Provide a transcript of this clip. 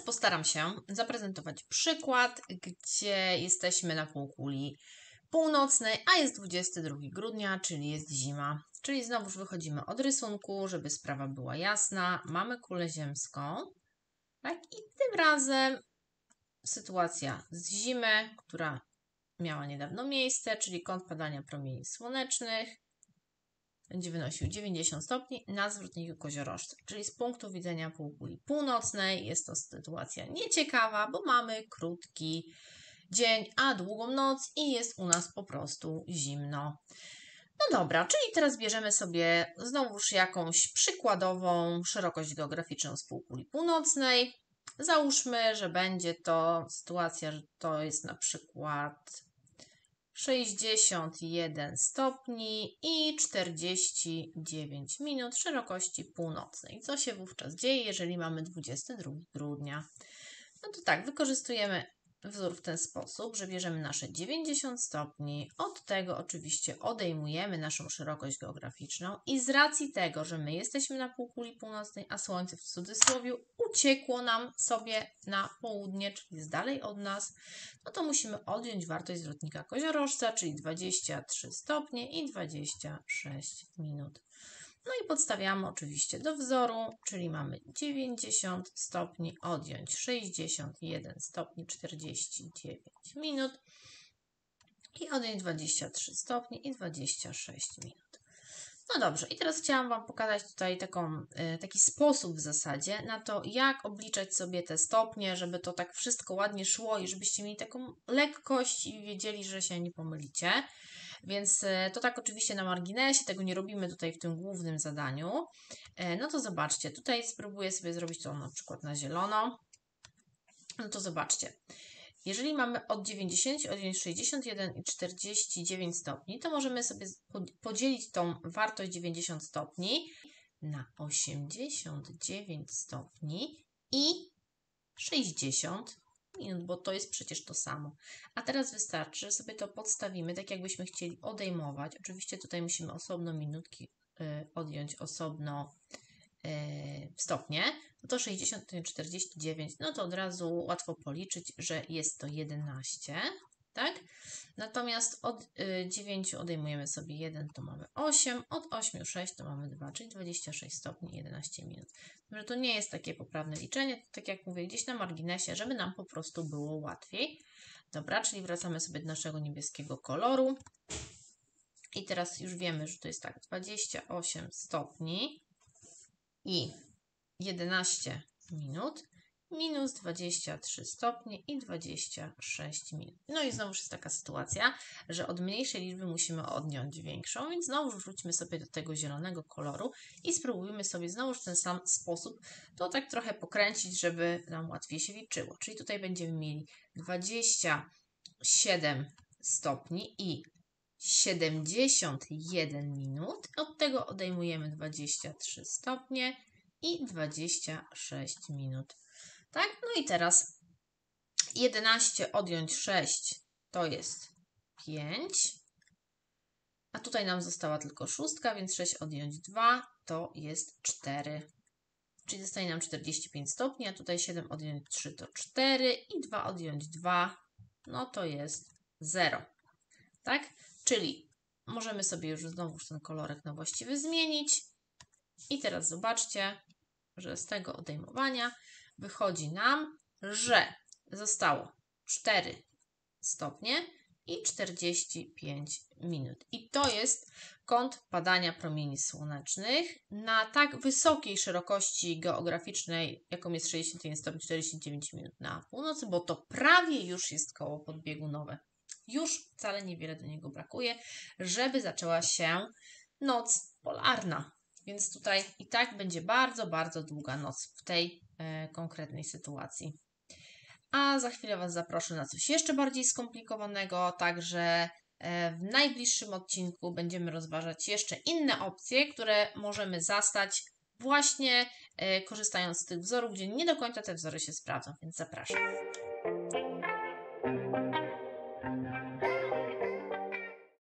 postaram się zaprezentować przykład, gdzie jesteśmy na półkuli północnej, a jest 22 grudnia, czyli jest zima. Czyli znowuż wychodzimy od rysunku, żeby sprawa była jasna. Mamy kulę ziemską, tak? I tym razem sytuacja z zimy, która miała niedawno miejsce, czyli kąt padania promieni słonecznych będzie wynosił 90 stopni na zwrotniku koziorożca. Czyli z punktu widzenia półkuli północnej jest to sytuacja nieciekawa, bo mamy krótki dzień, a długą noc i jest u nas po prostu zimno. No dobra, czyli teraz bierzemy sobie znowuż jakąś przykładową szerokość geograficzną z półkuli północnej. Załóżmy, że będzie to sytuacja, że to jest na przykład 61 stopni i 49 minut szerokości północnej. Co się wówczas dzieje, jeżeli mamy 22 grudnia? No to tak, wykorzystujemy wzór w ten sposób, że bierzemy nasze 90 stopni, od tego oczywiście odejmujemy naszą szerokość geograficzną i z racji tego, że my jesteśmy na półkuli północnej, a Słońce w cudzysłowie uciekło nam sobie na południe, czyli jest dalej od nas, no to musimy odjąć wartość zwrotnika koziorożca, czyli 23 stopnie i 26 minut. No i podstawiamy oczywiście do wzoru, czyli mamy 90 stopni, odjąć 61 stopni 49 minut i odjąć 23 stopni i 26 minut. No dobrze, i teraz chciałam Wam pokazać tutaj taki sposób w zasadzie na to, jak obliczać sobie te stopnie, żeby to tak wszystko ładnie szło i żebyście mieli taką lekkość i wiedzieli, że się nie pomylicie. Więc to tak oczywiście na marginesie, tego nie robimy tutaj w tym głównym zadaniu. No to zobaczcie, tutaj spróbuję sobie zrobić to na przykład na zielono. No to zobaczcie, jeżeli mamy od 90 odjąć 61 i 49 stopni, to możemy sobie podzielić tą wartość 90 stopni na 89 stopni i 60 minut, bo to jest przecież to samo. A teraz wystarczy, że sobie to podstawimy, tak jakbyśmy chcieli odejmować. Oczywiście tutaj musimy osobno minutki odjąć, osobno stopnie. No to 60, 49, no to od razu łatwo policzyć, że jest to 11, tak? Natomiast od 9 odejmujemy sobie 1, to mamy 8, od 8, 6 to mamy 2, czyli 26 stopni i 11 minut. Także to nie jest takie poprawne liczenie, to tak jak mówię, gdzieś na marginesie, żeby nam po prostu było łatwiej. Dobra, czyli wracamy sobie do naszego niebieskiego koloru. I teraz już wiemy, że to jest tak, 28 stopni i 11 minut minus 23 stopnie i 26 minut. No i znowu jest taka sytuacja, że od mniejszej liczby musimy odjąć większą, więc znowu wróćmy sobie do tego zielonego koloru i spróbujmy sobie znowu w ten sam sposób to tak trochę pokręcić, żeby nam łatwiej się liczyło. Czyli tutaj będziemy mieli 27 stopni i 71 minut. Od tego odejmujemy 23 stopnie i 26 minut. Tak? No i teraz 11 odjąć 6 to jest 5. A tutaj nam została tylko szóstka, więc 6 odjąć 2 to jest 4. Czyli zostanie nam 45 stopni, a tutaj 7 odjąć 3 to 4 i 2 odjąć 2 no to jest 0. Tak? Czyli możemy sobie już znowu ten kolorek na właściwy zmienić. I teraz zobaczcie, że z tego odejmowania wychodzi nam, że zostało 4 stopnie i 45 minut. I to jest kąt padania promieni słonecznych na tak wysokiej szerokości geograficznej, jaką jest 61 stopni 49 minut na północy, bo to prawie już jest koło podbiegunowe. Już wcale niewiele do niego brakuje, żeby zaczęła się noc polarna. Więc tutaj i tak będzie bardzo, bardzo długa noc w tej konkretnej sytuacji. A za chwilę Was zaproszę na coś jeszcze bardziej skomplikowanego, także w najbliższym odcinku będziemy rozważać jeszcze inne opcje, które możemy zastać właśnie korzystając z tych wzorów, gdzie nie do końca te wzory się sprawdzą, więc zapraszam.